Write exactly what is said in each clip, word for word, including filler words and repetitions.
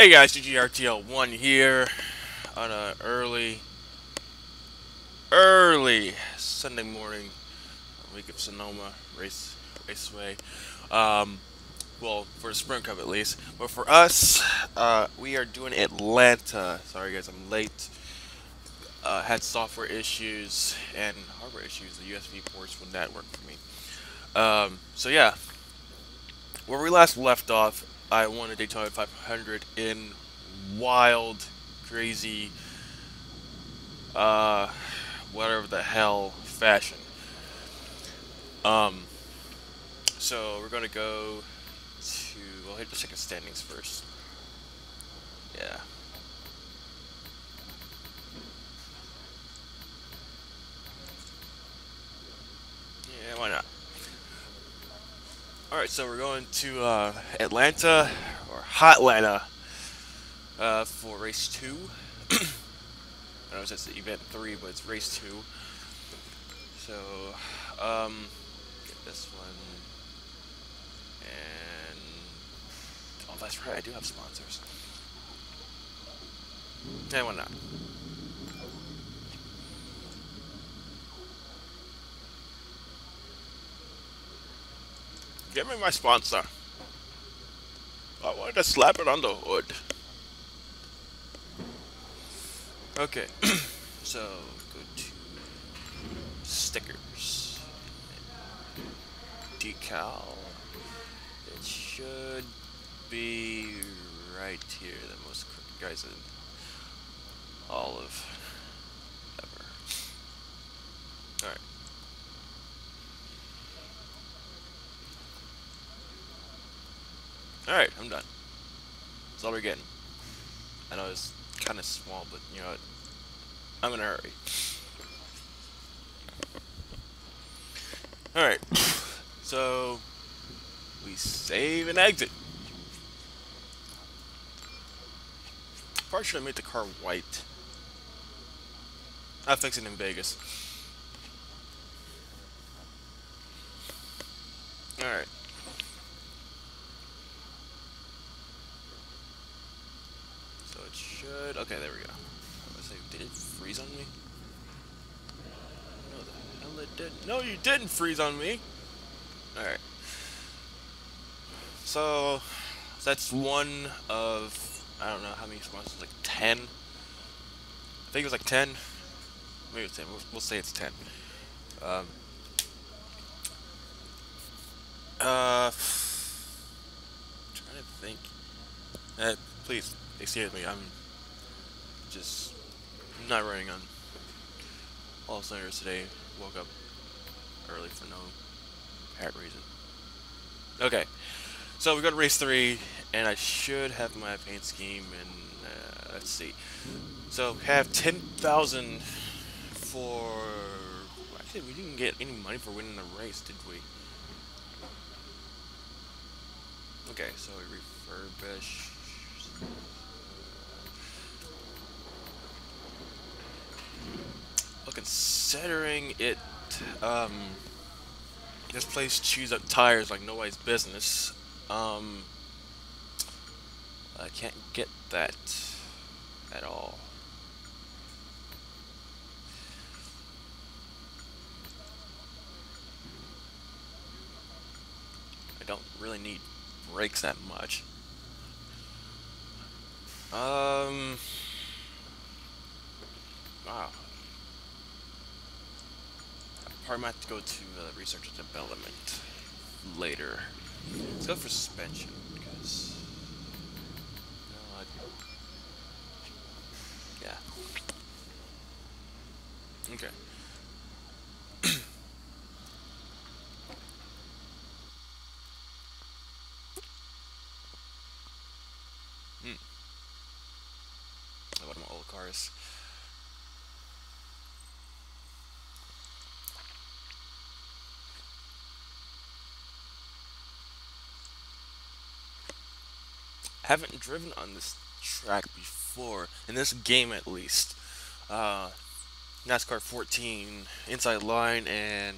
Hey guys, G G R T L one here on a early, early Sunday morning, week of Sonoma race raceway. Um, well, for the Sprint Cup at least, but for us, uh, we are doing Atlanta. Sorry guys, I'm late. Uh, had software issues and hardware issues. The U S B ports would not work for me. Um, so yeah, where we last left off, I won a Daytona five hundred in wild, crazy, uh, whatever the hell fashion. Um, so we're gonna go to. We'll hit the second standings first. Yeah. Yeah, why not? All right, so we're going to uh, Atlanta or Hotlanta uh, for race two. I know it says event three, but it's race two. So, um, get this one, and oh, that's right, I do have sponsors. Yeah, why not? Give me my sponsor. I wanted to slap it on the hood. Okay, so go to stickers, decal. It should be right here. The most crooked guys in all of ever. All right. All right, I'm done. That's all we're getting. I know it's kind of small, but you know what? I'm in a hurry. All right. So we save and exit. Probably should have made the car white. I'll fix it in Vegas. All right. So it should. Okay, there we go. I was like, did it freeze on me? No, the hell it didn't. No, you didn't freeze on me. All right. So that's one of I don't know how many sponsors. Like ten. I think it was like ten. Maybe it's ten. We'll, we'll say it's ten. Um. Uh. Trying to think. Uh, please excuse me. I'm just not running on all cylinders today. Woke up early for no apparent reason. Okay, so we go to race three, and I should have my paint scheme. And uh, let's see. So we have ten thousand for. Actually, we didn't get any money for winning the race, did we? Okay, so we refurbish. Well, considering it, um, this place chews up tires like nobody's business. Um, I can't get that at all. I don't really need brakes that much. Um, wow. I probably might have to go to uh, research and development later. Let's go for suspension because no, I, yeah. Okay. Hmm. What my old cars. Haven't driven on this track before, in this game at least. Uh, NASCAR fourteen, Inside Line, and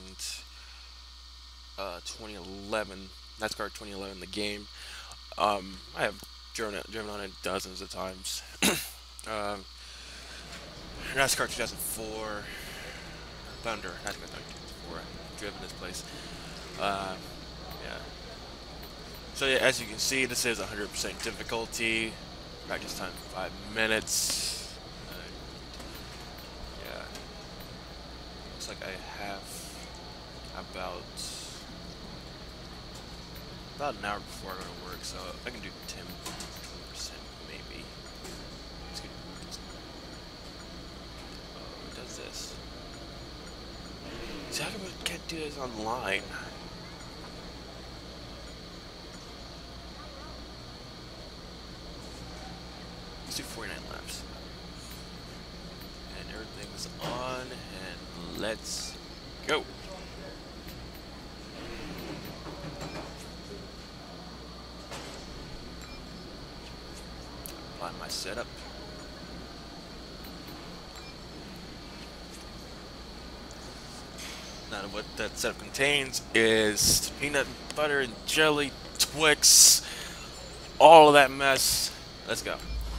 uh, twenty eleven, NASCAR twenty eleven, the game. Um, I have driven, it, driven on it dozens of times. um, NASCAR two thousand four, Thunder, NASCAR two thousand four, I've driven this place. Uh, yeah. So yeah, as you can see, this is one hundred percent difficulty. Practice time five minutes. Uh, yeah. Looks like I have about about an hour before I go to work, so I can do ten percent maybe. Let's get, oh, it does this. See, how come I can't do this online? Let's do forty-nine laps. And everything's on, and let's go. Apply my setup. Now what that setup contains is peanut butter and jelly, Twix, all of that mess. Let's go.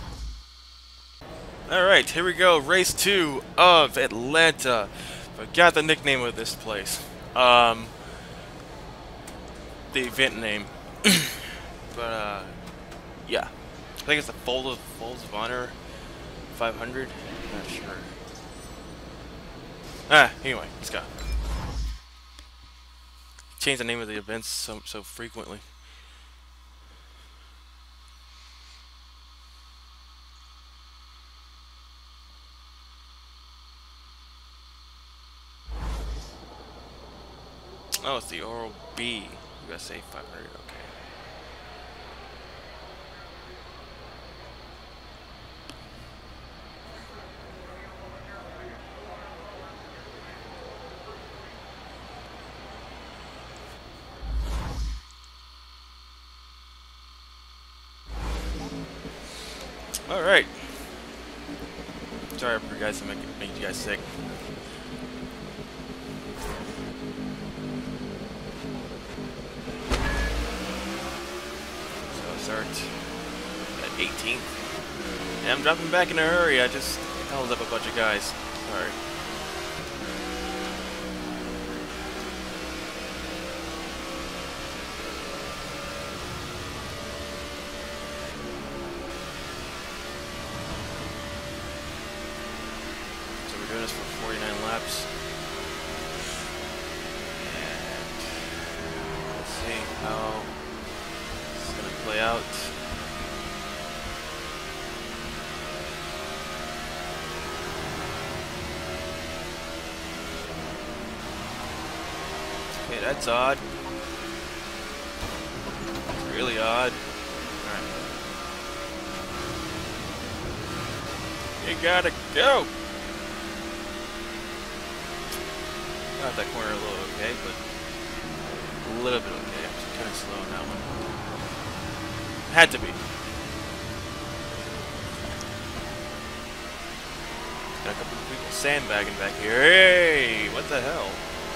Alright, here we go. Race two of Atlanta. Forgot the nickname of this place. Um, the event name. But, uh, yeah. I think it's the Fold of, Folds of Honor five hundred. Not sure. Ah, anyway, let's go. Change the name of the events so, so frequently. Oh, it's the Oral B. U S A five hundred, okay. Alright. Sorry for you guys to make, make you guys sick. Start at eighteenth. And I'm dropping back in a hurry. I just held up a bunch of guys. Sorry. So we're doing this for forty-nine laps. And let's see how play out. Okay, that's odd. It's really odd. Alright. You gotta go! Got that corner a little okay, but a little bit okay. I'm kind of slow on that one. Had to be. Got a couple of people sandbagging back here. Hey, what the hell?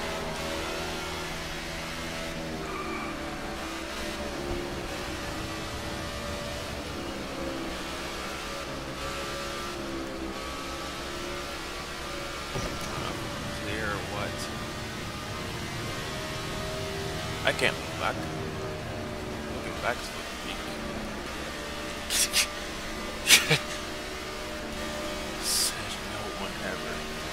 Clear or what? I can't look back. Looking back to said no one ever.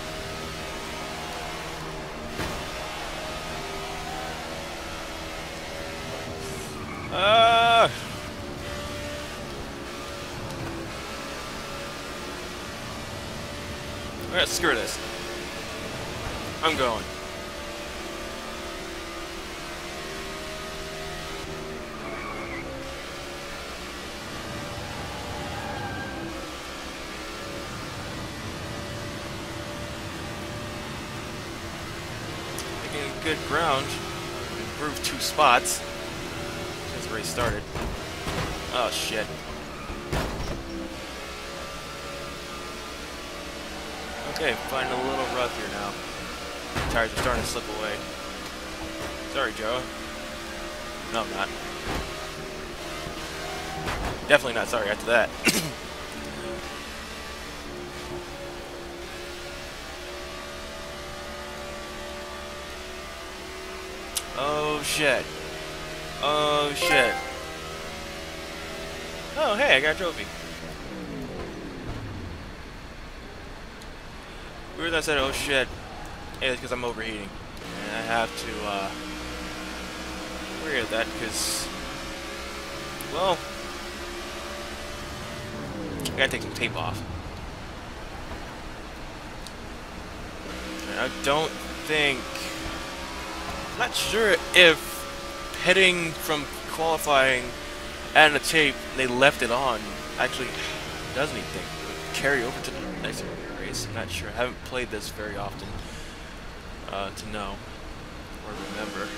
Ah! Alright, screw this. I'm going. Good ground. Improved two spots since the race started. Oh shit. Okay, finding a little rough here now. Tires are starting to slip away. Sorry, Joe. No, I'm not. Definitely not sorry after that. Oh shit. Oh shit. Oh hey, I got a trophy. Weird that I said oh shit. Hey, it's because I'm overheating. And I have to uh worry about that because, well, I gotta take some tape off. And I don't think, I'm not sure if heading from qualifying and the tape they left it on actually does anything. It would carry over to the next race. I'm not sure. I haven't played this very often uh, to know or remember.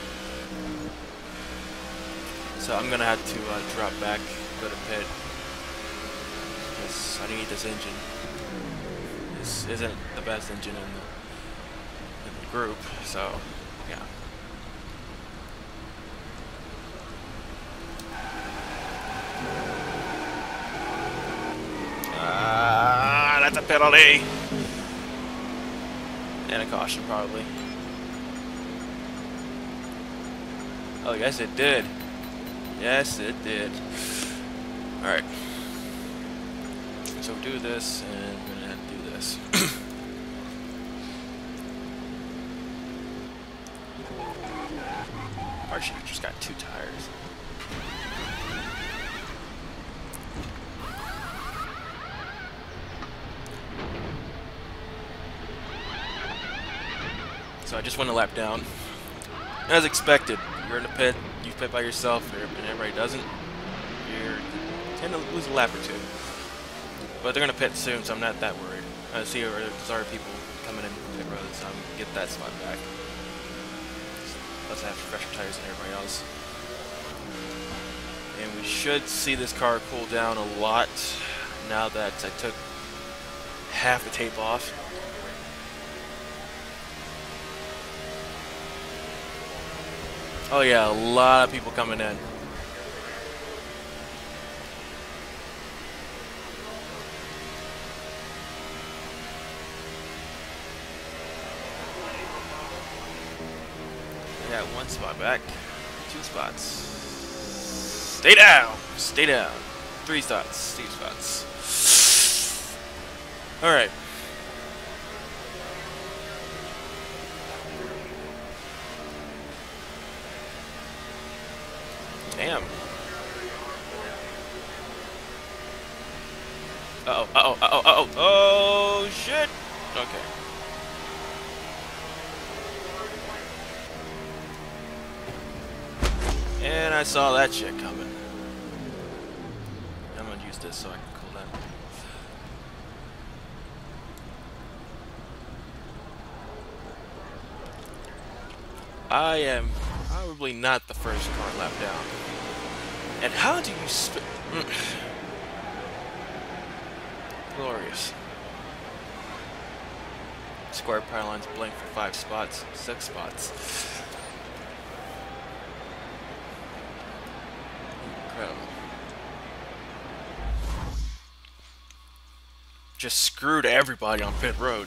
So I'm gonna have to uh, drop back, go to pit, because I need this engine. This isn't the best engine in the, in the group, so yeah. Ah, that's a penalty! And a caution, probably. Oh, yes it did. Yes, it did. Alright. So do this, and we're gonna have to do this. Actually, I just got two tires. So I just went a lap down. As expected, you're in the pit, you pit by yourself, and everybody doesn't. You tend to lose a lap or two. But they're going to pit soon, so I'm not that worried. I see there's already people coming in from pit road, so I'm going to get that spot back. Plus I have fresher tires than everybody else. And we should see this car cool down a lot now that I took half the tape off. Oh yeah, a lot of people coming in. I got one spot back. Two spots. Stay down! Stay down. Three spots. Two spots. Alright. Damn. Uh-oh, uh-oh, uh-oh, uh-oh. Oh, shit! Okay. And I saw that shit coming. I'm gonna use this so I can cool down. I am probably not the first car lap down. And how do you sp- Glorious. Square power lines blank for five spots, six spots. Incredible. Just screwed everybody on pit road.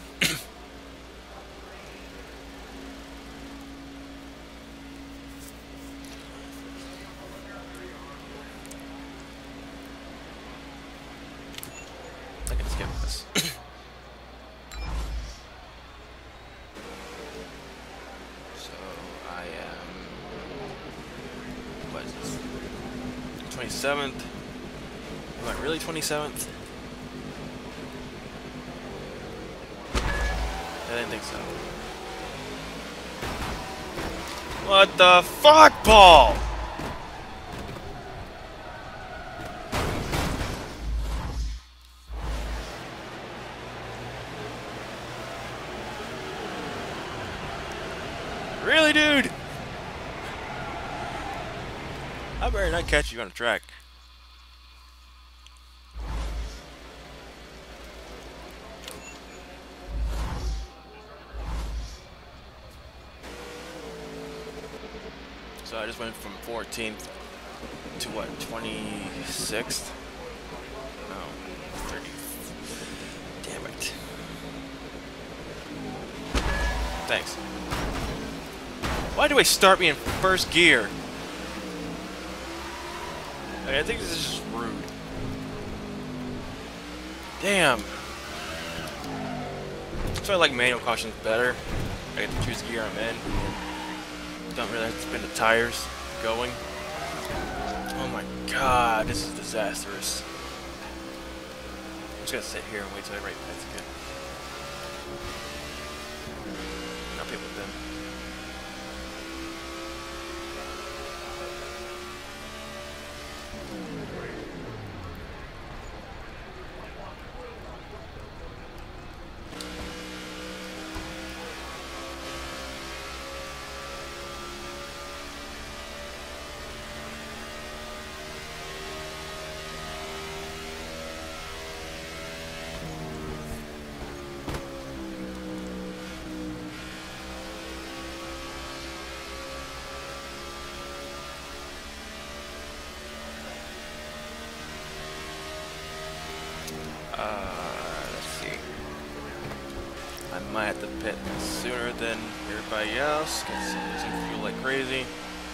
I can skip this. So I am, what is this? twenty-seventh. Am I really twenty-seventh? I didn't think so. What the fuck, Paul? Really, dude? I better not catch you on the track. So I just went from fourteenth to what, twenty-sixth? No. thirty. Damn it. Thanks. Why do I start me in first gear? Okay, I think this is just rude. Damn. So I like manual cautions better. I get to choose gear I'm in. Don't really have to spin the tires going. Oh my god, this is disastrous. I'm just gonna sit here and wait till I right pass again. I'll pit with them. Uh, let's see. I might have to pit sooner than everybody else because I'm losing fuel like crazy.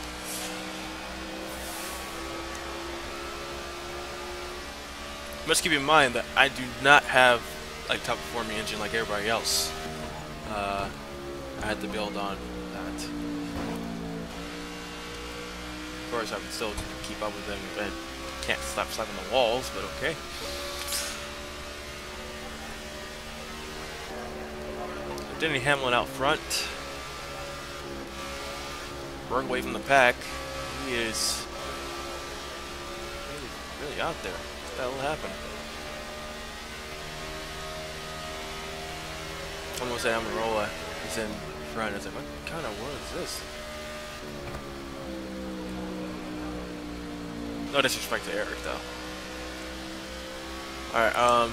Must keep in mind that I do not have like top performing engine like everybody else. Uh, I had to build on that. Of course, I can still keep up with them. I can't stop slapping the walls, but okay. Denny Hamlin out front. Broke away from the pack. He is really, really out there. What the hell happened? Almost say Amarola is in front. I was like, what kind of world is this? No disrespect to Eric, though. Alright, um...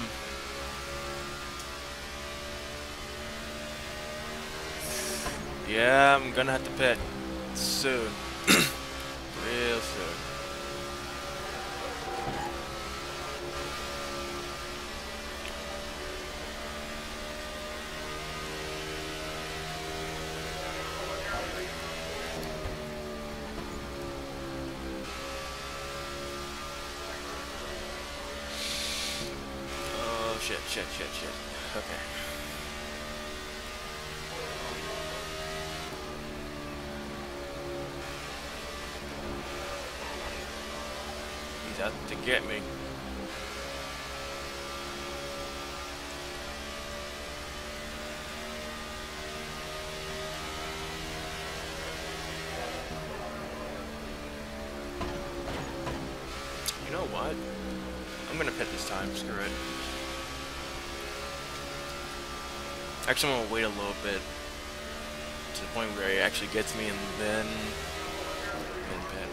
yeah, I'm gonna have to pit soon. Real soon. Oh, shit, shit, shit, shit. Okay. He's out to get me. You know what? I'm gonna pit this time. Screw it. Actually, I'm gonna wait a little bit to the point where he actually gets me, and then then pit.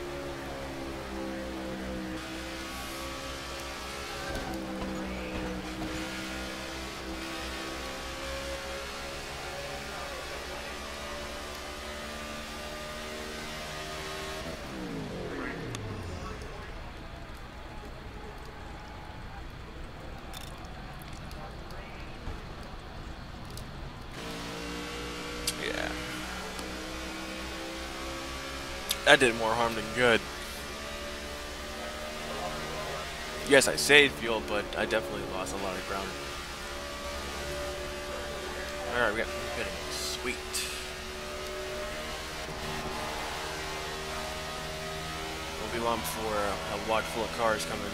Yeah. That did more harm than good. Yes, I saved fuel, but I definitely lost a lot of ground. Alright, we got pitting. Sweet. Won't be long before a, a wad full of cars come in.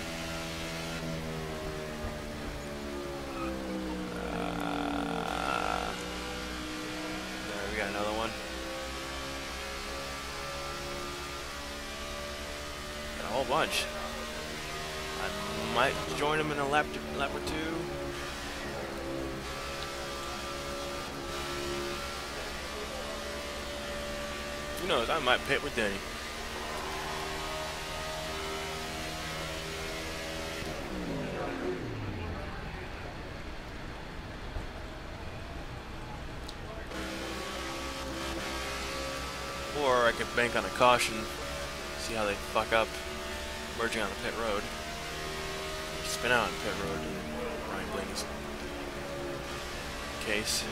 Got another one. Got a whole bunch. I might join them in a lap, lap or two. Who knows? I might pit with Denny. Or I could bank on a caution, see how they fuck up merging on the pit road. spin out on pit road in Ryan Blaney's case.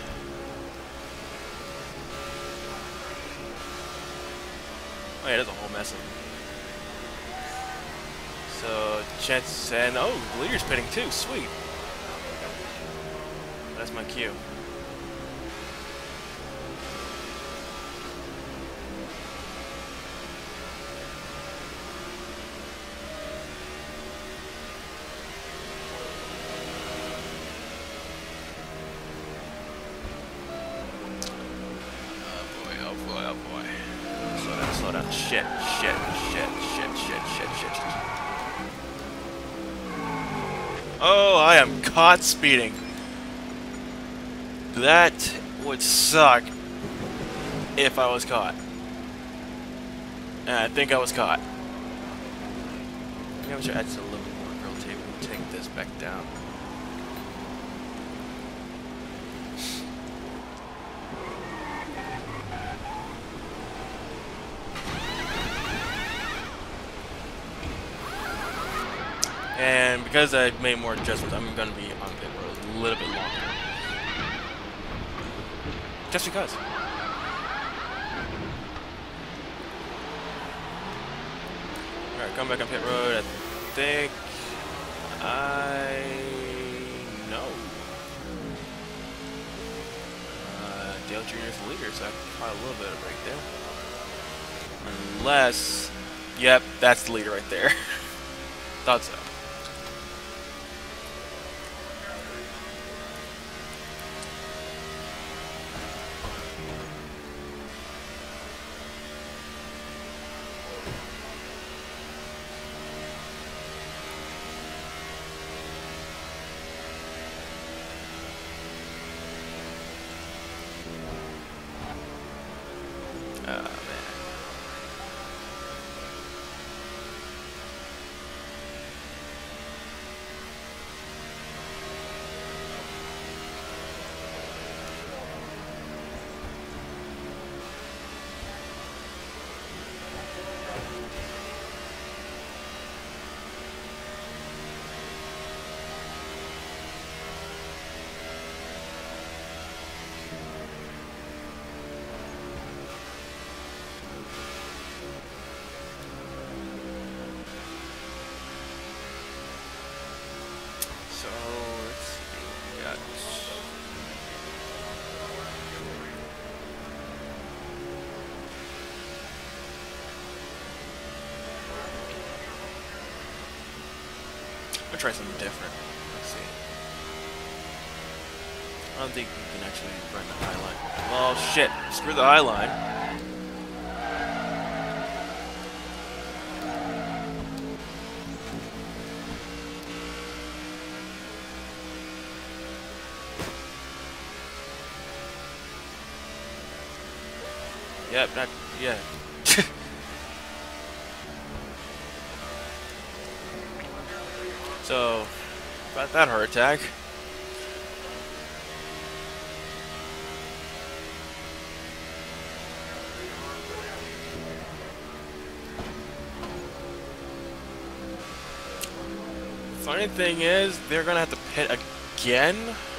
Oh yeah, there's a whole mess of them. So, chance and oh, the leader's pitting too. Sweet. That's my cue. Shit, shit, shit, shit, shit, shit, shit, shit. Oh, I am caught speeding. That would suck if I was caught. And I think I was caught. Maybe I should add just a little bit more grill tape and take this back down. And because I made more adjustments, I'm going to be on pit road a little bit longer. Just because. Alright, come back on pit road. I think I know. Uh, Dale Junior is the leader, so I can probably a little bit of a break there. Unless, yep, that's the leader right there. Thought so. Oh, man. So, let's see what we got. I'm gonna try something different. Let's see. I don't think you can actually run the high line. Well, shit. Screw the high line. Yep, not, yeah. So, about that heart attack. Funny thing is, they're gonna have to pit again.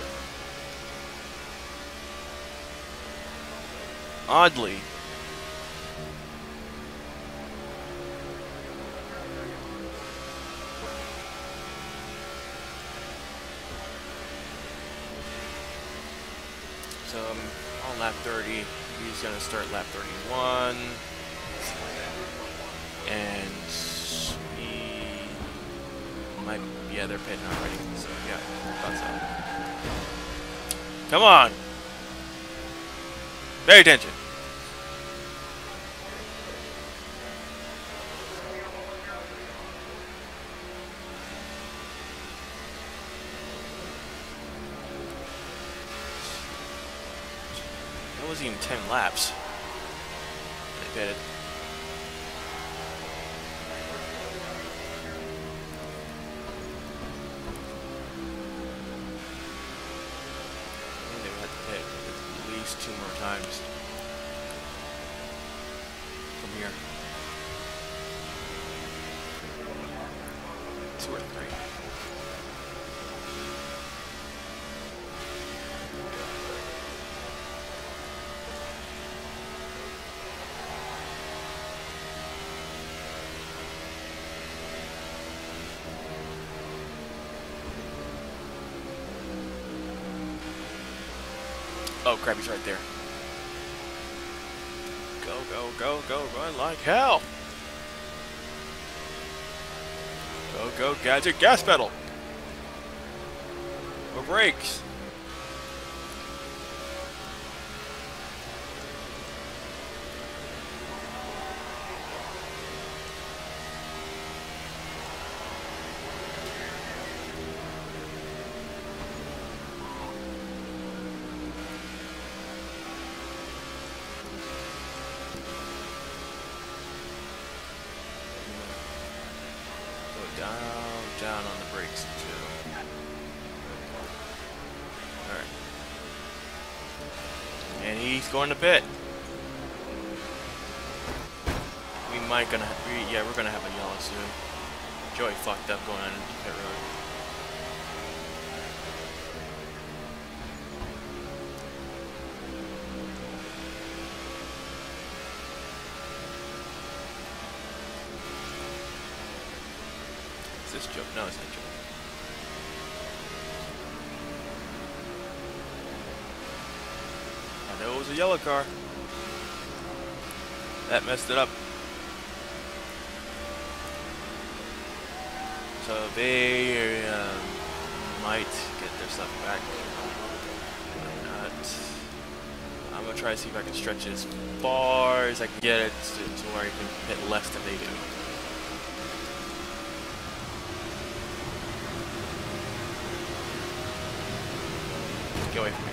Oddly. So um, on lap thirty, he's gonna start lap thirty-one, and he might, yeah, they're pitting already. So yeah, thought so. Come on, pay attention. It wasn't even ten laps. They pitted. I think they would have to pit at least two more times from here. Two or three. Oh crap, he's right there. Go, go, go, go, run like hell! Go, go, gadget, gas pedal! Or brakes! Down, down on the brakes too. Alright. And he's going to pit. We might gonna, we, yeah, we're gonna have a yellow soon. Joey fucked up going on pit road. Is this Joe? No, it's not Joe. I know it was a yellow car. That messed it up. So they um, might get their stuff back. Or not. I'm gonna try to see if I can stretch it as far as I can get it to, to where I can hit less than they do. Get away from me.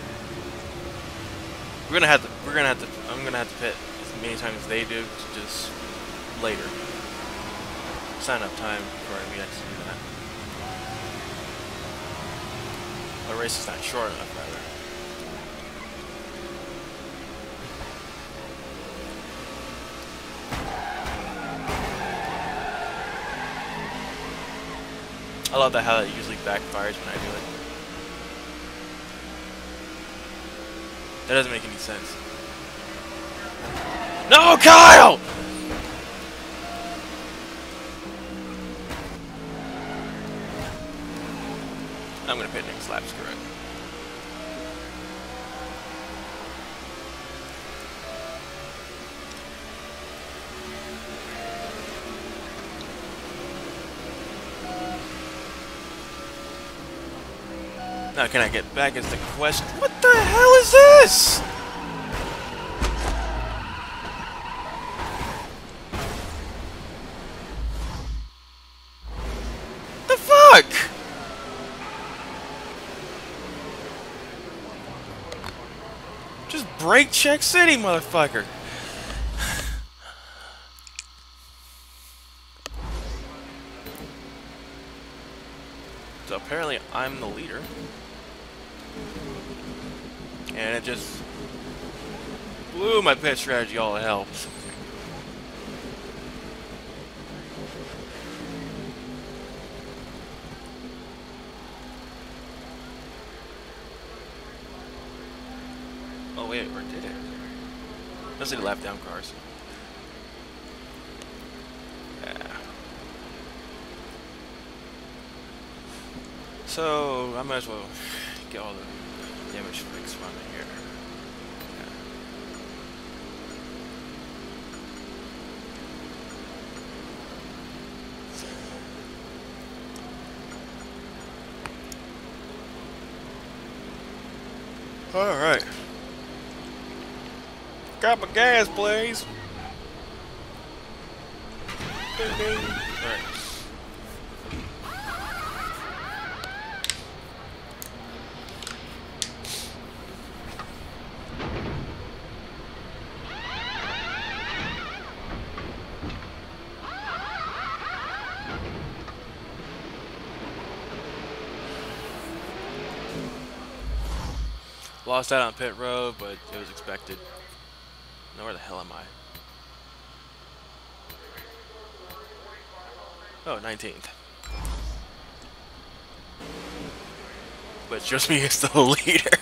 We're gonna have to. We're gonna have to. I'm gonna have to pit as many times as they do, just later. It's not enough time for me to actually do that. The race is not short enough, rather. I love that how it usually backfires when I do it. That doesn't make any sense. No, Kyle! I'm gonna pit next lap, screw it. Now can I get back is the question. What the hell is this? The fuck? Just brake check city, motherfucker. So apparently I'm the leader. And it just blew my pit strategy all to hell. Oh wait, or did it? Let's see the lap down cars. Yeah. So I might as well get all the damage fixed from here. Yeah. All right. Got my gas, please. Ding, ding. All right. Lost out on pit road, but it was expected. Now where the hell am I? Oh, nineteenth. But it's just me as the leader.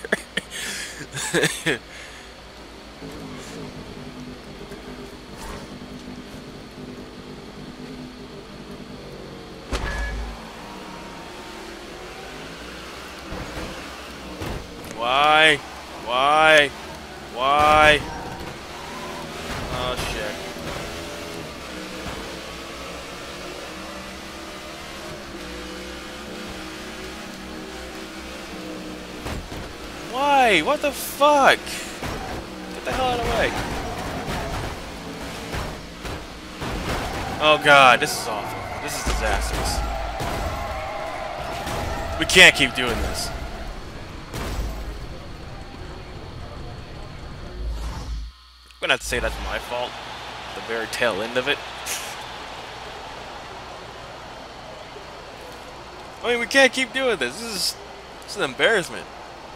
Why? Why? Why? Oh shit. Why? What the fuck? Get the hell out of the way. Oh god, this is awful. This is disastrous. We can't keep doing this. I'm gonna have to say that's my fault. The very tail end of it. I mean, we can't keep doing this. This is, this is an embarrassment.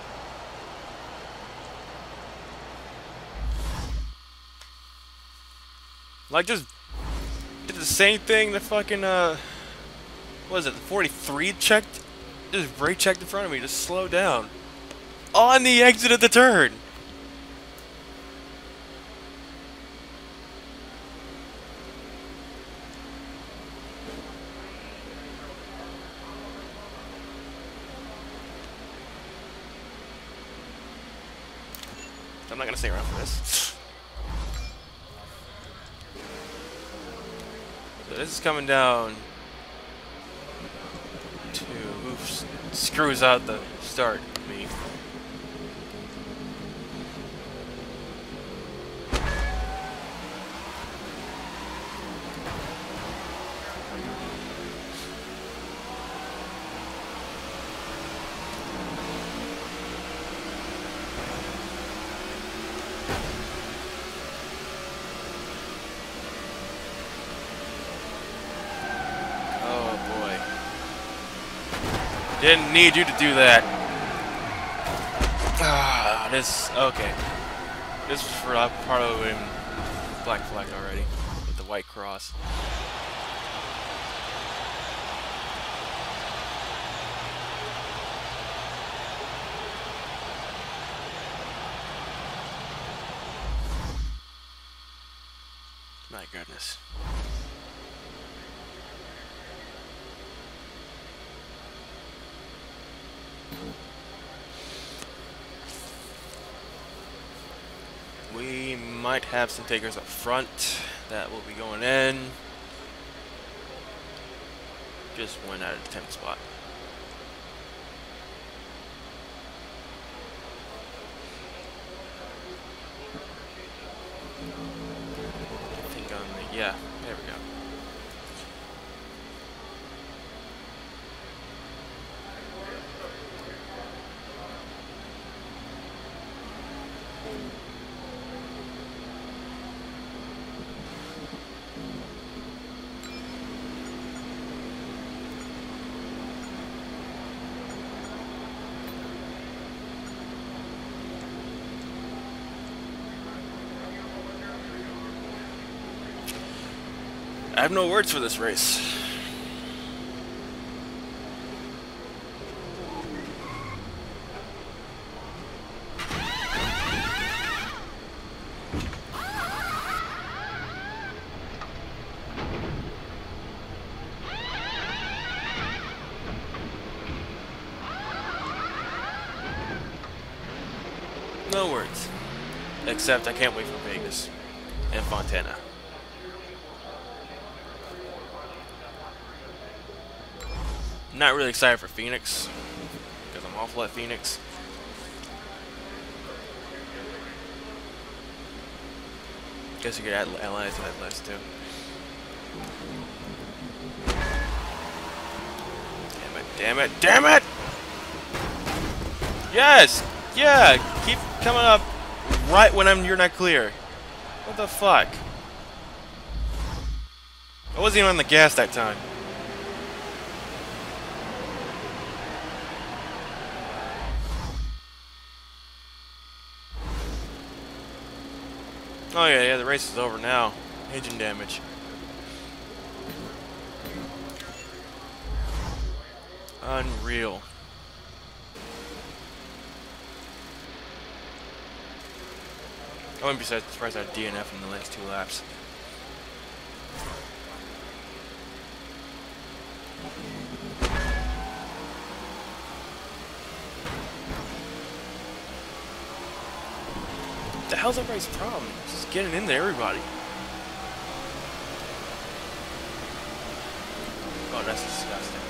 Like, just did the same thing the fucking, uh, what is it, the forty-three checked? Just brake checked in front of me, just slow down. On the exit of the turn! I'm not gonna stay around for this. So this is coming down to oops, screws out the start of me. Didn't need you to do that. Ah, this okay. This was for uh, part of the black flag already with the white cross. My goodness. We might have some takers up front that will be going in. Just one out of the tenth spot. I think on the, yeah, there we go. I have no words for this race. No words. Except I can't wait for Vegas and Fontana. Not really excited for Phoenix, because I'm awful at Phoenix. Guess you could add Atlanta to that list too. Damn it, damn it, damn it! Yes! Yeah! Keep coming up right when I'm you're not clear. What the fuck? I wasn't even on the gas that time. Oh yeah, yeah, the race is over now. Engine damage. Unreal. I wouldn't be surprised I had D N F in the last two laps. hell's everybody's problem? Just getting into everybody. Oh, that's disgusting.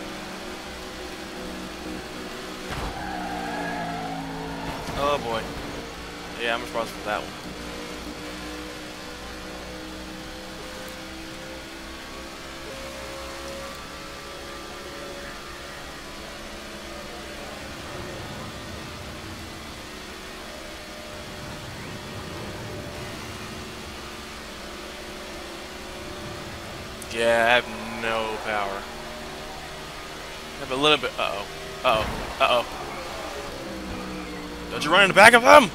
Oh boy. Yeah, I'm responsible for that one. Yeah, I have no power. I have a little bit. Uh oh. Uh oh. Uh oh. Don't you run in the back of him!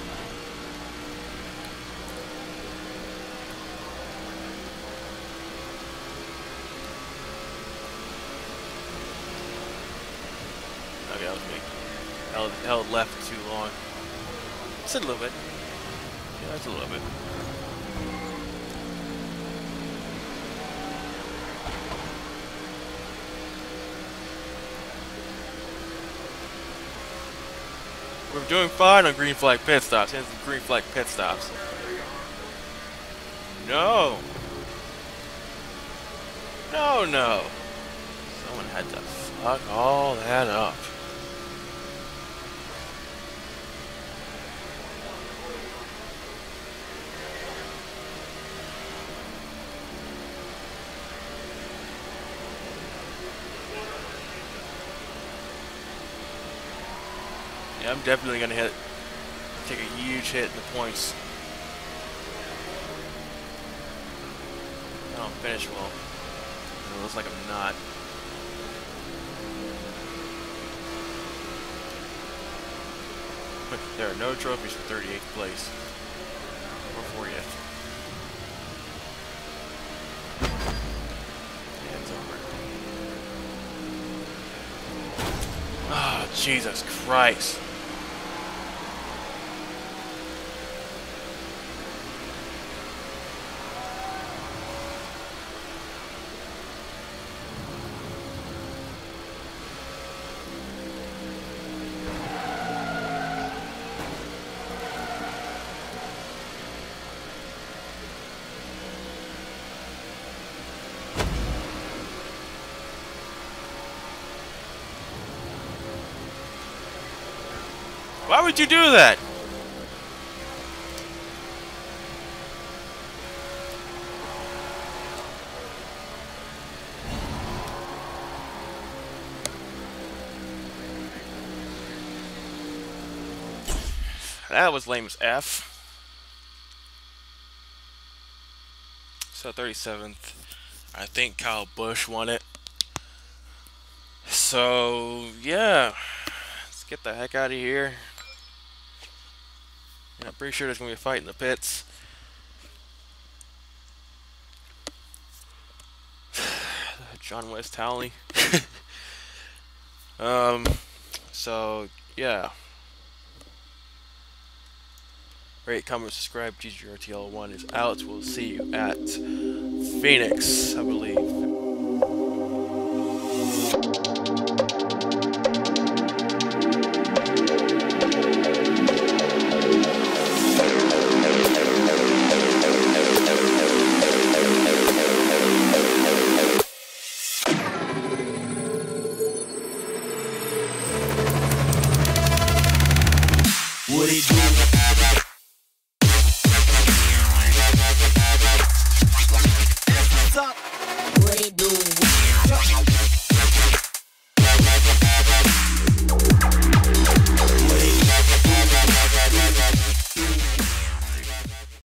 Okay, that was me. Held, held left too long. Just a little bit. Yeah, that's a little bit. We're doing fine on green flag pit stops. And some green flag pit stops. No. No, no. Someone had to fuck all that up. Yeah, I'm definitely gonna hit, take a huge hit in the points. I don't finish well. It looks like I'm not. There are no trophies for thirty-eighth place or fortieth. Yeah, it's over. Ah, oh, Jesus Christ. Why would you do that? That was lame as F. So thirty-seventh. I think Kyle Busch won it. So yeah. Let's get the heck out of here. Yeah, I'm pretty sure there's gonna be a fight in the pits. John West Townley. um so yeah. Rate, comment, subscribe. G G R T L one is out. We'll see you at Phoenix, I believe. What it do? What it do?